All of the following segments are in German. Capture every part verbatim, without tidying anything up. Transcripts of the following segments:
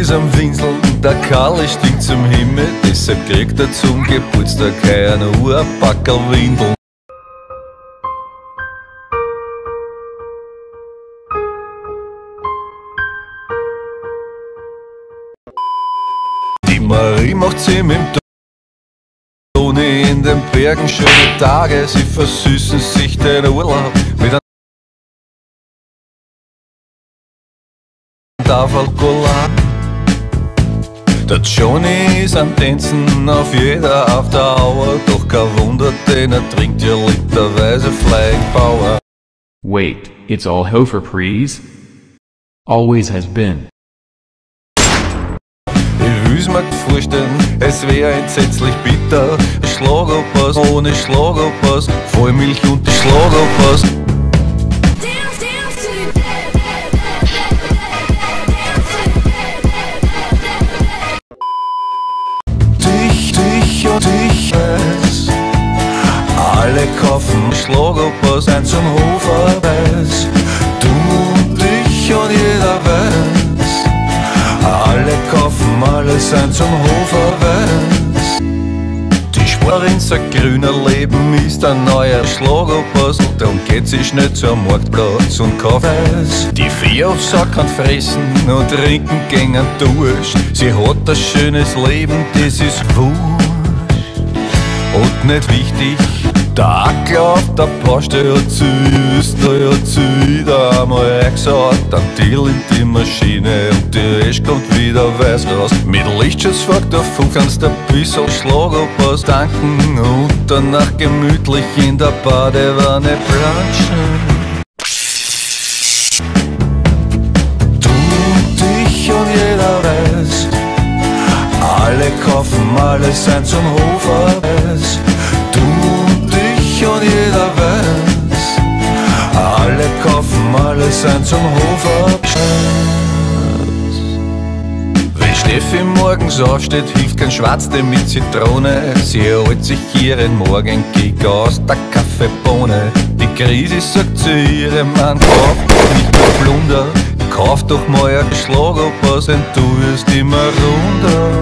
ist am Winseln, der Karl stinkt zum Himmel, deshalb kriegt er zum Geburtstag heuer noch ein Packerl Windeln. Die Marie macht sie mit dem Toni in den Bergen schöne Tage, sie versüßen sich den Urlaub mit einem Tafel Cola. Der Johnny ist am Tänzen auf jeder After Hour, doch kein Wunder, denn er trinkt ja literweise Flying Power. Wait, it's all Hofer Prees? Always has been. Ich will's mir vorstellen, es wär entsetzlich bitter. Schlagerpass ohne Schlagerpass, Vollmilch und die Schlagerpass. Dich, dich und ich weiß, alle kaufen Schlagerpass ein zum Hoferpreis. Du und ich und jeder weiß, alle kaufen alles ein zum Hoferpreis. Die Schwarin sagt, grüner Leben ist ein neuer Schlagerpass, darum geht sie schnell zum Marktplatz und kauft Eis. Die Viehhofsau kann fressen und trinken gängen durch. Sie hat ein schönes Leben, das ist wurscht. Und nicht wichtig, der Ackel auf der Baustelle hat sie Österreich, hat sie wieder einmal eingesaut. Ein Deal in die Maschine und die Rest kommt wieder weiß raus. Mit Lichtschutzfaktor fünf kannst du ein bisschen Schlagerpass tanken und danach gemütlich in der Badewanne planschen. Du und ich und jeder weiß, alle kaufen alles ein zum Hoferpreis. Du und ich und jeder weiß, alle kaufen alles ein zum Hoferpreis. Wenn Steffi morgens aufsteht, hilft kein Schwarztee mit Zitrone. Sie holt sich ihren Morgenkick aus der Kaffeebohne. Die Krise sagt zu ihrem Mann, kauf doch nicht mehr Plunder, kauf doch mal ein Schlagerpass, denn du wirst immer runder.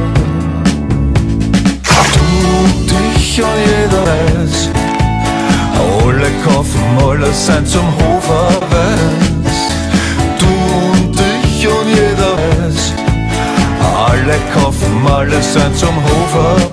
Und jeder weiß, alle kaufen alles ein zum Hoferpreis. Du und ich und jeder weiß, alle kaufen alles ein zum Hoferpreis.